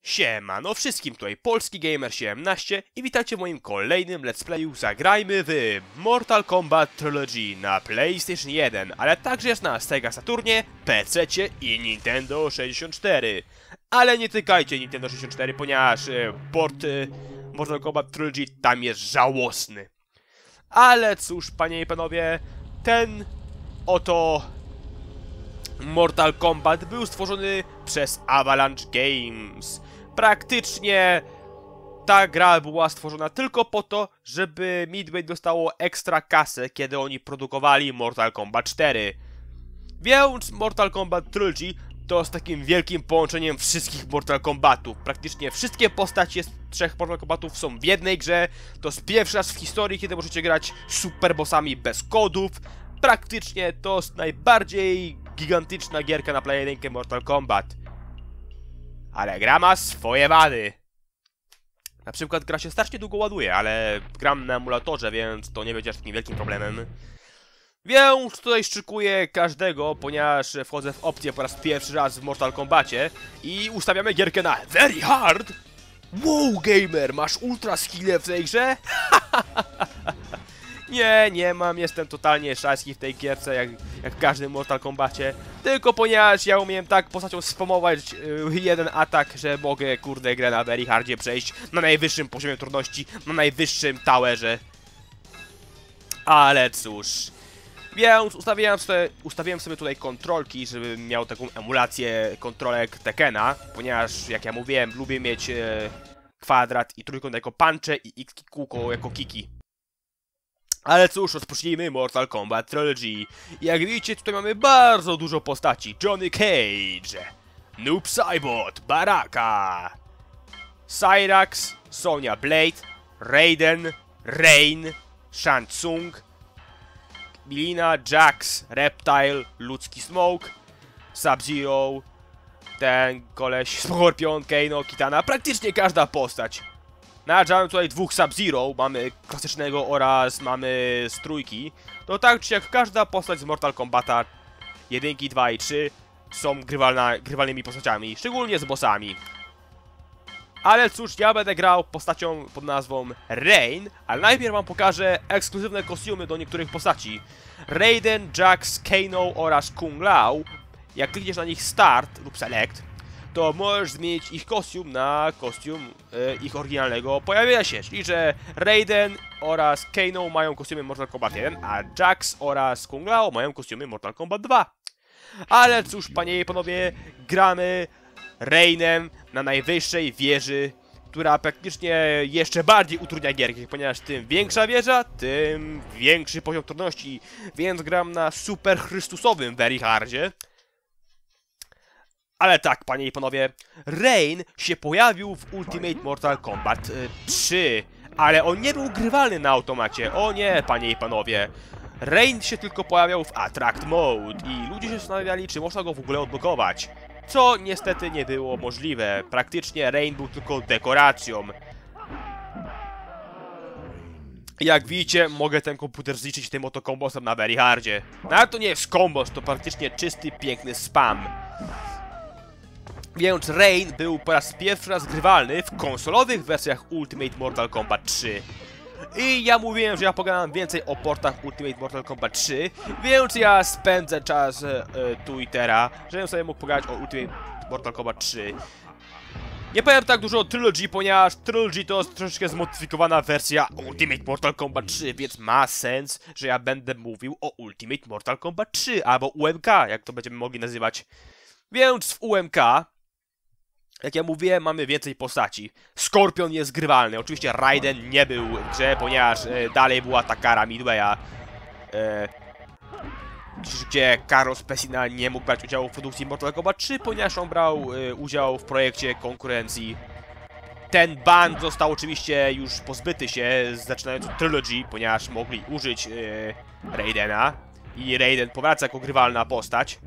Siemano wszystkim, tutaj Polski Gamer 17 i witajcie w moim kolejnym let's playu. Zagrajmy w Mortal Kombat Trilogy na PlayStation 1, ale także jest na Sega Saturnie, PC-cie i Nintendo 64. Ale nie tykajcie Nintendo 64, ponieważ port Mortal Kombat Trilogy tam jest żałosny. Ale cóż, panie i panowie, ten oto Mortal Kombat był stworzony przez Avalanche Games. Praktycznie ta gra była stworzona tylko po to, żeby Midway dostało ekstra kasę, kiedy oni produkowali Mortal Kombat 4. Więc Mortal Kombat Trilogy to z takim wielkim połączeniem wszystkich Mortal Kombatów. Praktycznie wszystkie postacie z trzech Mortal Kombatów są w jednej grze. To jest pierwszy raz w historii, kiedy możecie grać superbossami bez kodów. Praktycznie to jest najbardziej gigantyczna gierka na Play 1 Mortal Kombat. Ale gra ma swoje wady. Na przykład gra się strasznie długo ładuje, ale gram na emulatorze, więc to nie będzie aż takim wielkim problemem. Więc tutaj szczykuję każdego, ponieważ wchodzę w opcję po raz pierwszy raz w Mortal Kombacie i ustawiamy gierkę na Very Hard. Wow, gamer, masz ultra skille w tej grze? Nie mam, jestem totalnie szajski w tej gierce, jak w każdym Mortal Kombacie. Tylko ponieważ ja umiem tak postacią spamować jeden atak, że mogę, kurde, grę na Very Hardzie przejść na najwyższym poziomie trudności, na najwyższym towerze. Ale cóż. Więc ustawiłem sobie tutaj kontrolki, żebym miał taką emulację kontrolek Tekkena, ponieważ, jak ja mówiłem, lubię mieć kwadrat i trójkąt jako punche i x kółko jako kiki. Ale cóż, rozpocznijmy Mortal Kombat Trilogy. Jak widzicie, tutaj mamy bardzo dużo postaci. Johnny Cage, Noob Saibot, Baraka, Cyrax, Sonya Blade, Raiden, Rain, Shang Tsung, Milina, Jax, Reptile, Ludzki Smoke, Sub-Zero, ten koleś, Scorpion, Kano, Kitana, praktycznie każda postać. Nadziałem tutaj dwóch Sub-Zero, mamy klasycznego oraz mamy z trójki. To tak czy jak każda postać z Mortal Kombata 1, 2 i 3 są grywalnymi postaciami, szczególnie z bossami. Ale cóż, ja będę grał postacią pod nazwą Rain, ale najpierw wam pokażę ekskluzywne kostiumy do niektórych postaci. Raiden, Jax, Kano oraz Kung Lao. Jak klikniesz na nich Start lub Select, to możesz zmienić ich kostium na kostium ich oryginalnego pojawienia się. Czyli, że Raiden oraz Kano mają kostiumy Mortal Kombat 1, a Jax oraz Kung Lao mają kostiumy Mortal Kombat 2. Ale cóż, panie i panowie, gramy Rainem na najwyższej wieży, która praktycznie jeszcze bardziej utrudnia gierki, ponieważ tym większa wieża, tym większy poziom trudności, więc gram na super chrystusowym Very Hardzie. Ale tak, panie i panowie, Rain się pojawił w Ultimate Mortal Kombat 3, ale on nie był grywalny na automacie. O nie, panie i panowie. Rain się tylko pojawiał w Attract Mode i ludzie się zastanawiali, czy można go w ogóle odblokować. Co niestety nie było możliwe. Praktycznie Rain był tylko dekoracją. Jak widzicie, mogę ten komputer zliczyć tym oto kombosem na Very Hardzie. No to nie jest kombos, to praktycznie czysty, piękny spam. Więc Rain był po raz pierwszy raz grywalny w konsolowych wersjach Ultimate Mortal Kombat 3. I ja mówiłem, że ja pogadam więcej o portach Ultimate Mortal Kombat 3, więc ja spędzę czas tu i teraz, żebym sobie mógł pogadać o Ultimate Mortal Kombat 3. Nie powiem tak dużo o Trilogy, ponieważ Trilogy to jest troszeczkę zmodyfikowana wersja Ultimate Mortal Kombat 3, więc ma sens, że ja będę mówił o Ultimate Mortal Kombat 3, albo UMK, jak to będziemy mogli nazywać. Więc w UMK, jak ja mówiłem, mamy więcej postaci. Scorpion jest grywalny. Oczywiście Raiden nie był w grze, ponieważ dalej była ta kara Midwaya, gdzie Carlos Pesina nie mógł brać udziału w produkcji Mortal Kombat 3, ponieważ on brał udział w projekcie konkurencji. Ten ban został oczywiście już pozbyty się, zaczynając od Trilogy, ponieważ mogli użyć Raidena. I Raiden powraca jako grywalna postać.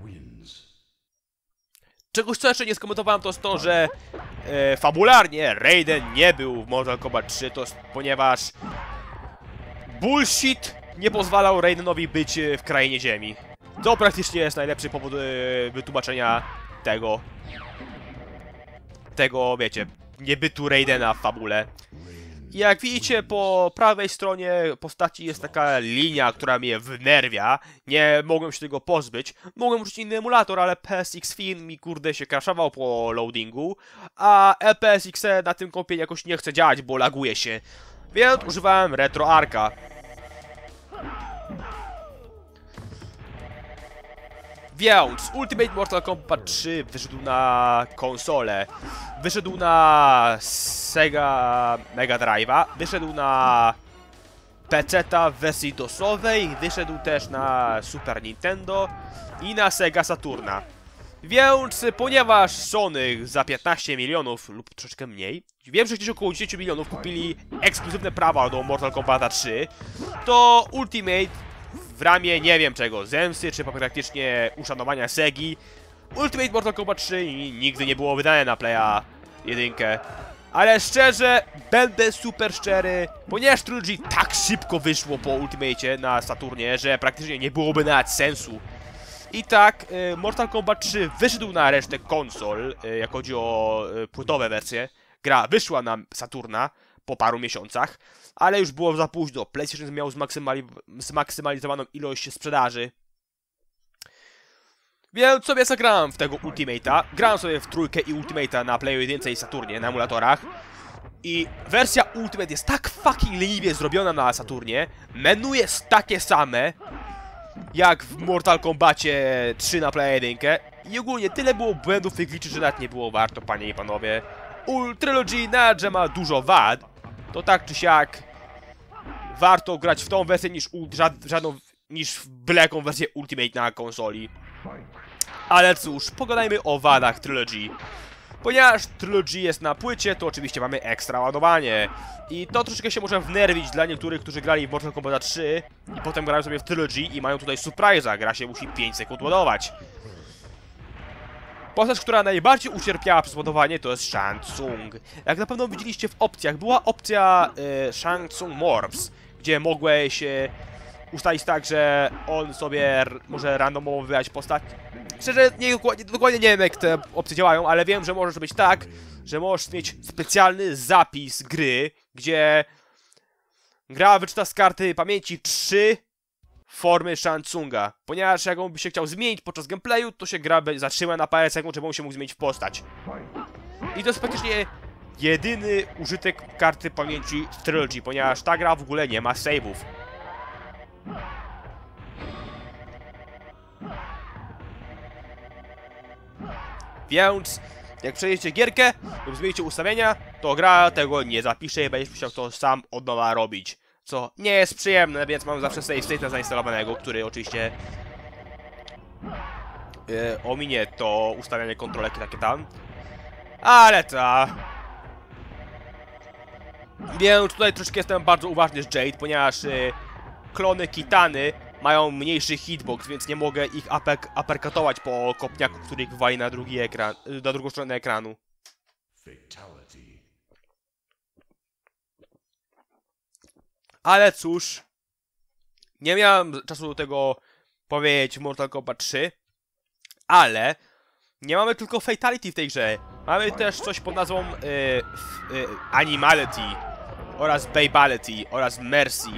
Czegoś, co jeszcze nie skomentowałem, to jest to, że fabularnie Raiden nie był w Mortal Kombat 3, to jest, ponieważ bullshit nie pozwalał Raidenowi być w Krainie Ziemi. To praktycznie jest najlepszy powód wytłumaczenia tego. tego, wiecie, niebytu Raidena w fabule. I jak widzicie, po prawej stronie postaci jest taka linia, która mnie wnerwia. Nie mogłem się tego pozbyć. Mogłem użyć inny emulator, ale PSX Fin mi kurde się crashował po loadingu. A EPSX na tym kompie jakoś nie chce działać, bo laguje się. Więc używałem RetroArcha. Więc Ultimate Mortal Kombat 3 wyszedł na konsolę, wyszedł na Sega Mega Drive'a, wyszedł na PC-ta w wersji DOS-owej, wyszedł też na Super Nintendo i na Sega Saturna. Więc ponieważ Sony za 15 milionów lub troszeczkę mniej, wiem, że gdzieś około 10 milionów kupili ekskluzywne prawa do Mortal Kombat 3, to Ultimate w ramię nie wiem czego, zemsty czy praktycznie uszanowania Segi, Ultimate Mortal Kombat 3 nigdy nie było wydane na Playa 1. Ale szczerze, będę super szczery, ponieważ Trilogy tak szybko wyszło po Ultimate na Saturnie, że praktycznie nie byłoby nawet sensu. I tak, Mortal Kombat 3 wyszedł na resztę konsol, jak chodzi o płytowe wersje. Gra wyszła na Saturna po paru miesiącach, ale już było za późno. PlayStation miał zmaksymalizowaną ilość sprzedaży. Więc sobie zagrałem w tego Ultimate'a. Grałem sobie w trójkę i Ultimate'a na Playu 1 i Saturnie, na emulatorach. I wersja Ultimate jest tak fucking leniwie zrobiona na Saturnie. Menu jest takie same jak w Mortal Kombacie 3 na Play 1. I ogólnie tyle było błędów i glitchy, że nawet nie było warto, panie i panowie. Trilogy nawet, że ma dużo wad, to tak czy siak warto grać w tą wersję niż w byle jaką wersję Ultimate na konsoli. Ale cóż, pogadajmy o wadach Trilogy. Ponieważ Trilogy jest na płycie, to oczywiście mamy ekstra ładowanie. I to troszeczkę się może wnerwić dla niektórych, którzy grali w Mortal Kombat 3 i potem grają sobie w Trilogy i mają tutaj surprise'a. Gra się musi 5 sekund ładować. Postać, która najbardziej ucierpiała przez ładowanie, to jest Shang Tsung. Jak na pewno widzieliście w opcjach, była opcja Shang Tsung Morphs, gdzie mogłeś ustalić tak, że on sobie może randomowo wybrać postać. Szczerze, dokładnie nie wiem, jak te opcje działają, ale wiem, że może być tak, że możesz mieć specjalny zapis gry, gdzie gra wyczyta z karty pamięci 3 formy Shang Tsunga. Ponieważ jak on by się chciał zmienić podczas gameplayu, to się gra zatrzyma na parę sekund, żeby on się mógł zmienić w postać. I to jest praktycznie jedyny użytek karty pamięci w Trilogy, ponieważ ta gra w ogóle nie ma save'ów. Więc jak przejdziecie gierkę lub zmienicie ustawienia, to gra tego nie zapisze i będziesz musiał to sam od nowa robić. Co nie jest przyjemne, więc mam zawsze save state'a zainstalowanego, który oczywiście ominie to ustawianie kontrolek i takie tam. Ale ta. Więc tutaj troszkę jestem bardzo uważny z Jade, ponieważ klony Kitany mają mniejszy hitbox, więc nie mogę ich uppercutować po kopniaku, który ich wywali na drugi ekran, na drugą stronę ekranu. Ale cóż, nie miałem czasu do tego powiedzieć w Mortal Kombat 3, ale nie mamy tylko Fatality w tej grze. Mamy też coś pod nazwą Animality oraz Babality oraz Mercy.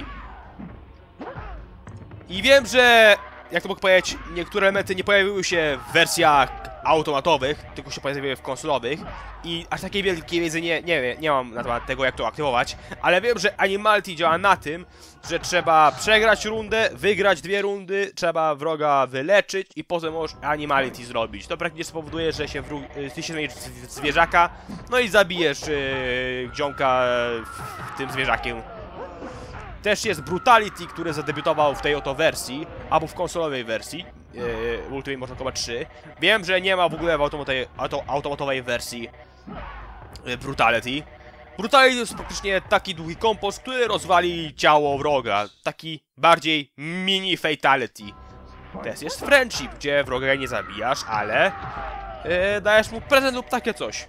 I wiem, że, jak to mogę powiedzieć, niektóre elementy nie pojawiły się w wersjach automatowych, tylko się pojawiły w konsolowych. I aż takiej wielkiej wiedzy nie mam na temat tego, jak to aktywować. Ale wiem, że Animality działa na tym, że trzeba przegrać rundę, wygrać 2 rundy, trzeba wroga wyleczyć i potem możesz Animality zrobić. To praktycznie spowoduje, że się ty się zmienisz w zwierzaka, no i zabijesz ziomka tym zwierzakiem. Też jest Brutality, który zadebiutował w tej oto wersji, albo w konsolowej wersji Ultimate Mortal Kombat 3. Wiem, że nie ma w ogóle w automatowej wersji Brutality. Brutality to jest praktycznie taki długi kompos, który rozwali ciało wroga. Taki bardziej mini Fatality. Też jest Friendship, gdzie wroga nie zabijasz, ale dajesz mu prezent lub takie coś.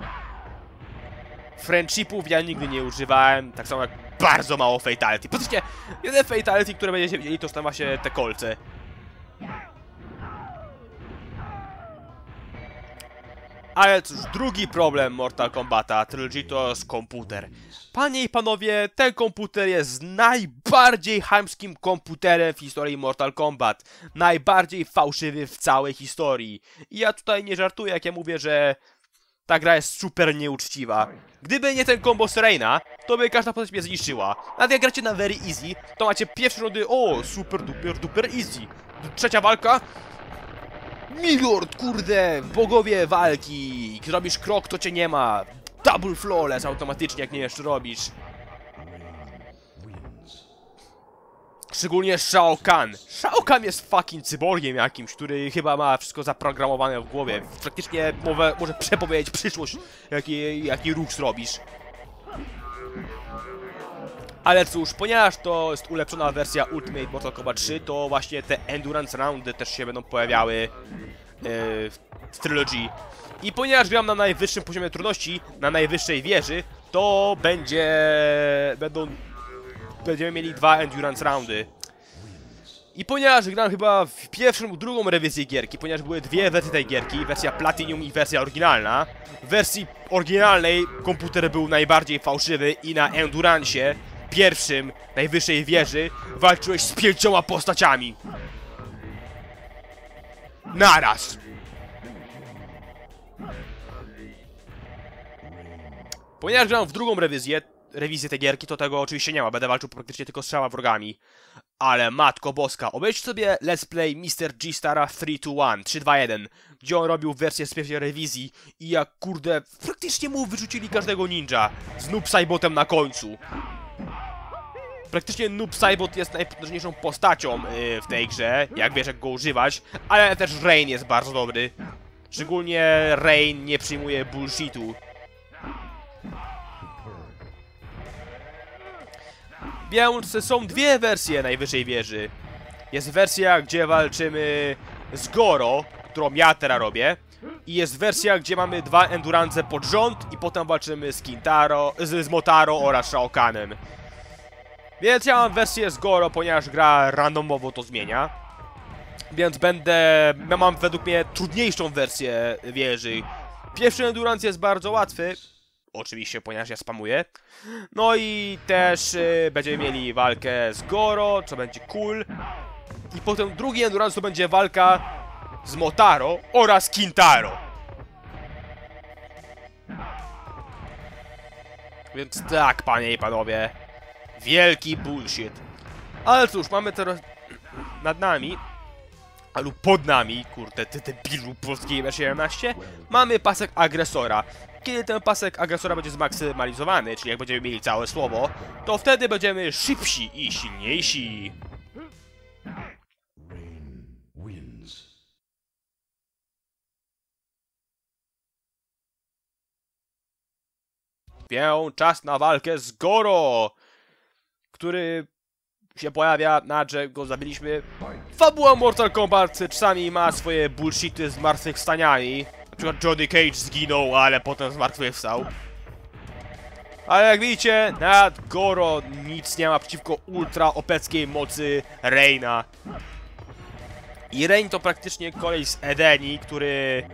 Friendshipów ja nigdy nie używałem, tak samo jak bardzo mało Fatality. Praktycznie jedyne Fatality, które będziecie widzieli, to są właśnie te kolce. Ale cóż, drugi problem Mortal Kombata Trilogy to jest komputer. Panie i panowie, ten komputer jest najbardziej chamskim komputerem w historii Mortal Kombat. Najbardziej fałszywy w całej historii. I ja tutaj nie żartuję, jak ja mówię, że ta gra jest super nieuczciwa. Gdyby nie ten combo z Reina, to by każda postać mnie zniszczyła. Nawet jak gracie na very easy, to macie pierwsze rundy, o, super duper easy. Trzecia walka, miliard, kurde, bogowie walki. Zrobisz krok, to cię nie ma. Double flawless automatycznie, jak nie jeszcze robisz. Szczególnie Shao Kahn. Shao Kahn jest fucking cyborgiem jakimś, który chyba ma wszystko zaprogramowane w głowie. Praktycznie może przepowiedzieć przyszłość, jaki ruch zrobisz. Ale cóż, ponieważ to jest ulepszona wersja Ultimate Mortal Kombat 3, to właśnie te Endurance Roundy też się będą pojawiały w Trilogy. I ponieważ gram na najwyższym poziomie trudności, na najwyższej wieży, to będziemy mieli 2 Endurance Roundy. I ponieważ gram chyba w pierwszą lub drugą rewizję gierki, ponieważ były dwie wersje tej gierki, wersja Platinum i wersja oryginalna. W wersji oryginalnej komputer był najbardziej fałszywy i na Endurancie, pierwszym, najwyższej wieży, walczyłeś z 5 postaciami. Naraz! Ponieważ gram w drugą rewizję tej gierki, to tego oczywiście nie ma. Będę walczył praktycznie tylko z 3 wrogami. Ale matko boska, obejrzyj sobie Let's Play Mr. G-Stara 3-2-1, gdzie on robił wersję z pierwszej rewizji i jak kurde, praktycznie mu wyrzucili każdego ninja z Noob Saibotem na końcu. Praktycznie Noob Saibot jest najpotężniejszą postacią w tej grze, jak wiesz jak go używać, ale też Rain jest bardzo dobry. Szczególnie Rain nie przyjmuje bullshitu. Więc są dwie wersje najwyższej wieży. Jest wersja, gdzie walczymy z Goro, którą ja teraz robię. I jest wersja, gdzie mamy 2 endurance pod rząd i potem walczymy z z Motaro oraz Shao Kahnem. Więc ja mam wersję z Goro, ponieważ gra randomowo to zmienia. Więc ja mam według mnie trudniejszą wersję wieży. Pierwszy endurance jest bardzo łatwy. Oczywiście, ponieważ ja spamuję. No i też będziemy mieli walkę z Goro, co będzie cool. I potem drugi endurance to będzie walka z Motaro oraz Kintaro. Więc tak, panie i panowie, wielki bullshit. Ale cóż, mamy teraz nad nami, lub pod nami, kurde, ty debilu polskiej M17, mamy pasek agresora. Kiedy ten pasek agresora będzie zmaksymalizowany, czyli jak będziemy mieli całe słowo, to wtedy będziemy szybsi i silniejsi. Więc czas na walkę z Goro, który się pojawia, że go zabiliśmy. Fabuła Mortal Kombat czasami ma swoje bullshity z zmartwychwstaniami. Na przykład Johnny Cage zginął, ale potem zmartwychwstał. Ale jak widzicie, nad Goro nic nie ma przeciwko ultra opeckiej mocy Reina. I Rein to praktycznie koleś z Edeni, który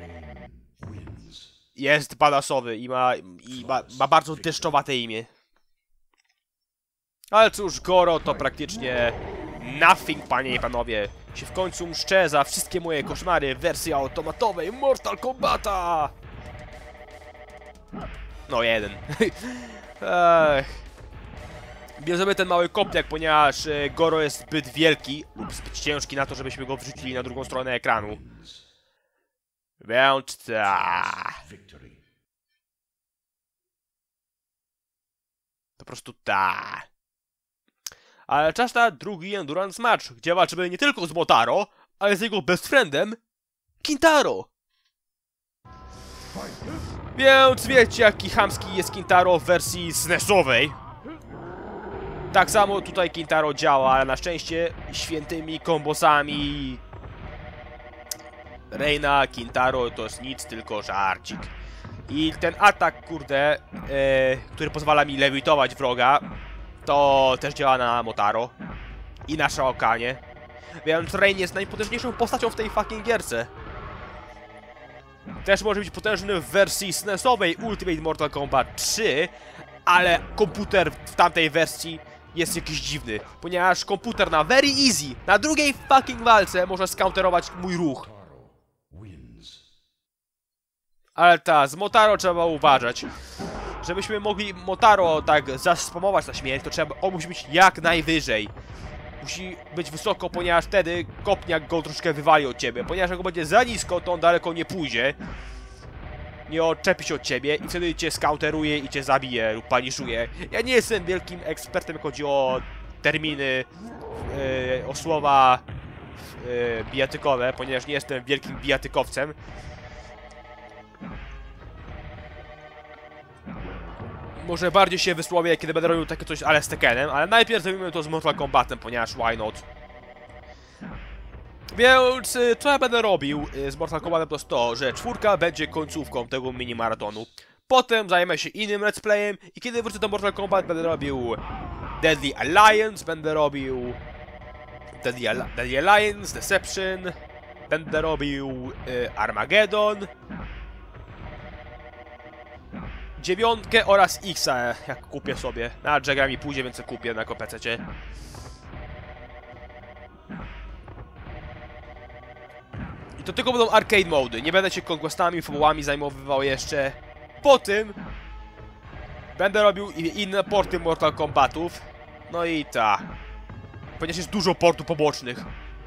jest badasowy i ma bardzo deszczowate imię. Ale cóż, Goro to praktycznie nothing, panie i panowie. Się w końcu mszczę za wszystkie moje koszmary w wersji automatowej Mortal Kombata! No, jeden. Bierzemy ten mały kopniak, ponieważ Goro jest zbyt wielki lub zbyt ciężki na to, żebyśmy go wrzucili na drugą stronę ekranu. Więc po prostu Ale czas na drugi Endurance Match, gdzie walczymy nie tylko z Motaro, ale z jego best friendem, Kintaro. Więc wiecie, jaki chamski jest Kintaro w wersji SNES-owej. Tak samo tutaj Kintaro działa, ale na szczęście świętymi kombosami Reina, Kintaro to jest nic, tylko żarcik. I ten atak, kurde, który pozwala mi lewitować wroga, to też działa na Motaro i na Shao Kahnie. Więc Rein jest najpotężniejszą postacią w tej fucking gierce. Też może być potężny w wersji SNES-owej Ultimate Mortal Kombat 3, ale komputer w tamtej wersji jest jakiś dziwny, ponieważ komputer na Very Easy, na drugiej fucking walce może skounterować mój ruch. Ale z Motaro trzeba uważać. Żebyśmy mogli Motaro tak zaspamować na śmierć, to on musi być jak najwyżej. Musi być wysoko, ponieważ wtedy kopniak go troszkę wywali od ciebie. Ponieważ jak go będzie za nisko, to on daleko nie pójdzie. Nie odczepi się od ciebie i wtedy cię skauteruje i cię zabije lub paniszuje. Ja nie jestem wielkim ekspertem, jak chodzi o terminy, o słowa bijatykowe, ponieważ nie jestem wielkim bijatykowcem. Może bardziej się wysłowię, kiedy będę robił takie coś, ale z Tekkenem, ale najpierw zrobimy to z Mortal Kombatem, ponieważ why not? Więc co ja będę robił z Mortal Kombatem to jest to, że 4 będzie końcówką tego mini maratonu. Potem zajmę się innym let's playem i kiedy wrócę do Mortal Kombat będę robił Deadly Alliance, będę robił Deadly Alliance, Deception, będę robił Armageddon, 9 oraz X-a, jak kupię sobie. Na Jagra mi pójdzie, więc kupię na PC-cie. I to tylko będą arcade mody. Nie będę się conquestami, fabułami zajmowywał jeszcze. Po tym będę robił inne porty Mortal Kombatów. No i ponieważ jest dużo portów pobocznych.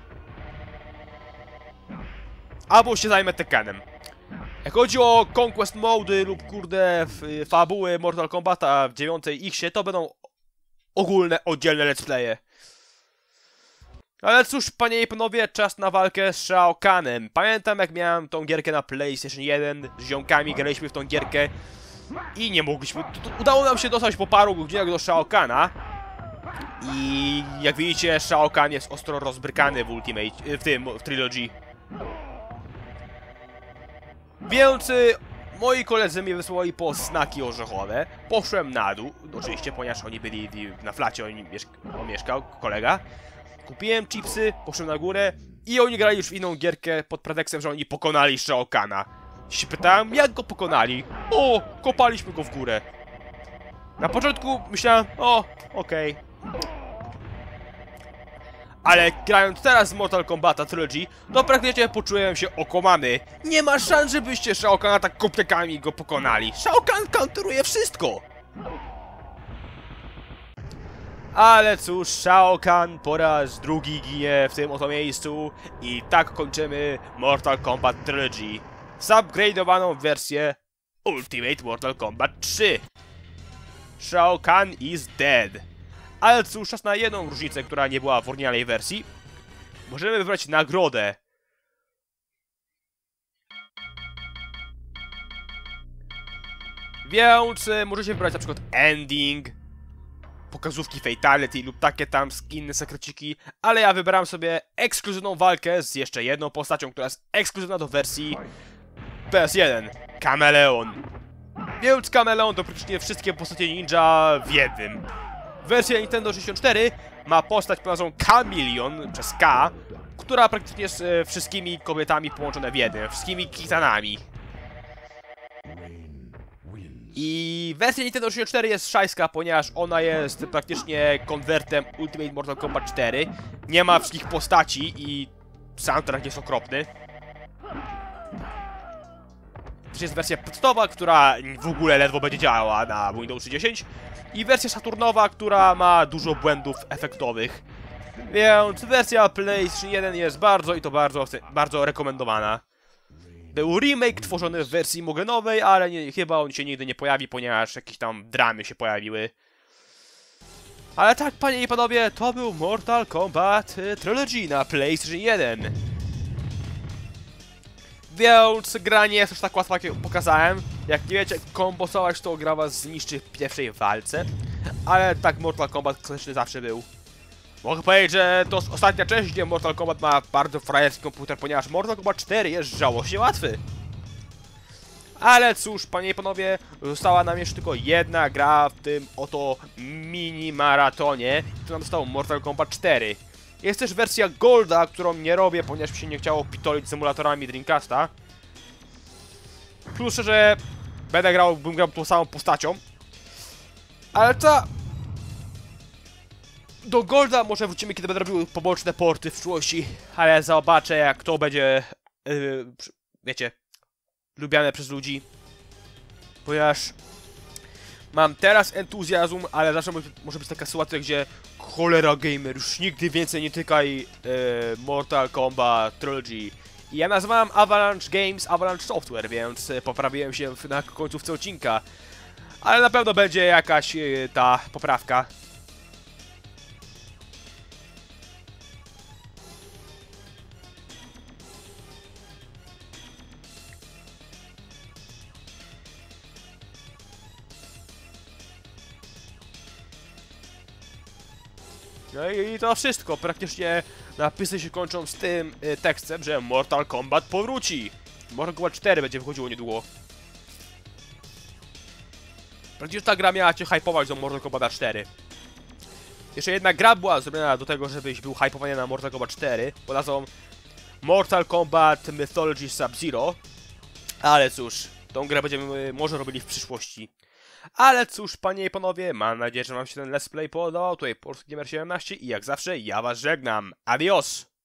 Albo się zajmę Tekkenem. Jak chodzi o Conquest Mody lub kurde fabuły Mortal Kombata w 9 X-ie, to będą ogólne, oddzielne let's playe. Ale cóż, panie i panowie, czas na walkę z Shao Kanem. Pamiętam, jak miałem tą gierkę na PlayStation 1, z ziomkami graliśmy w tą gierkę i nie mogliśmy... Udało nam się dostać po paru godzinach do Shao Kana. I jak widzicie, Shao Kahn jest ostro rozbrykany w Ultimate, w Trilogy. Więc moi koledzy mnie wysłali po snaki orzechowe. Poszłem na dół, oczywiście, ponieważ oni byli na flacie, on mieszkał, kolega. Kupiłem chipsy, poszłem na górę i oni grali już w inną gierkę pod pretekstem, że oni pokonali Shao Kana. Się pytałem, jak go pokonali? O, kopaliśmy go w górę. Na początku myślałem, okej. Ale grając teraz z Mortal Kombat Trilogy, to praktycznie poczułem się okłamany. Nie ma szans, żebyście Shao Kana tak kopniakami go pokonali. Shao Kahn counteruje wszystko. Ale cóż, Shao Kahn po raz drugi ginie w tym oto miejscu i tak kończymy Mortal Kombat Trilogy. Zupgrade'owaną wersję Ultimate Mortal Kombat 3. Shao Kahn is dead. Ale cóż, czas na jedną różnicę, która nie była w oryginalnej wersji. Możemy wybrać nagrodę. Więc możecie wybrać na przykład ending, pokazówki fatality lub takie tam inne sekreciki, ale ja wybrałem sobie ekskluzywną walkę z jeszcze jedną postacią, która jest ekskluzywna do wersji PS1. Kameleon. Więc Kameleon to praktycznie wszystkie postacie ninja w jednym. Wersja Nintendo 64 ma postać pod nazwą Kameleon, przez K, która praktycznie jest wszystkimi kobietami połączone w jednym, wszystkimi kitanami. I wersja Nintendo 64 jest szajska, ponieważ ona jest praktycznie konwertem Ultimate Mortal Kombat 4. Nie ma wszystkich postaci i soundtrack jest okropny. Też jest wersja PC-owa, która w ogóle ledwo będzie działała na Windows 10. I wersja Saturnowa, która ma dużo błędów efektowych. Więc wersja PlayStation 1 jest bardzo rekomendowana. Był remake tworzony w wersji mogenowej, ale chyba on się nigdy nie pojawi, ponieważ jakieś tam dramy się pojawiły. Ale tak, panie i panowie, to był Mortal Kombat Trilogy na PlayStation 1. Więc gra nie jest już tak łatwa, jak pokazałem. Jak nie wiecie, kombosować to gra was zniszczy w pierwszej walce. Ale tak Mortal Kombat klasyczny zawsze był. Mogę powiedzieć, że to ostatnia część, gdzie Mortal Kombat ma bardzo frajerski komputer, ponieważ Mortal Kombat 4 jest żałośnie łatwy. Ale cóż, panie i panowie, została nam jeszcze tylko jedna gra w tym oto mini maratonie, który nam został Mortal Kombat 4. Jest też wersja Golda, którą nie robię, ponieważ mi się nie chciało pitolić symulatorami Dreamcasta. Plus, że bym grał tą samą postacią. Ale co? Do Golda może wrócimy, kiedy będę robił poboczne porty w przyszłości. Ale zobaczę, jak to będzie, wiecie, lubiane przez ludzi. Ponieważ mam teraz entuzjazm, ale zawsze może być taka sytuacja, gdzie cholera gamer, już nigdy więcej nie tykaj Mortal Kombat Trilogy. I ja nazwałem Avalanche Games Avalanche Software, więc poprawiłem się na końcówce odcinka. Ale na pewno będzie jakaś ta poprawka. No i to wszystko. Praktycznie napisy się kończą z tym tekstem, że Mortal Kombat powróci. Mortal Kombat 4 będzie wychodziło niedługo. Praktycznie ta gra miała cię hypować do Mortal Kombat 4. Jeszcze jedna gra była zrobiona do tego, żebyś był hypowany na Mortal Kombat 4 pod nazwą Mortal Kombat Mythology Sub-Zero. Ale cóż, tą grę będziemy może robili w przyszłości. Ale cóż, panie i panowie, mam nadzieję, że wam się ten let's play podobał. Tutaj Polski Gamer 17 i jak zawsze ja was żegnam. Adios!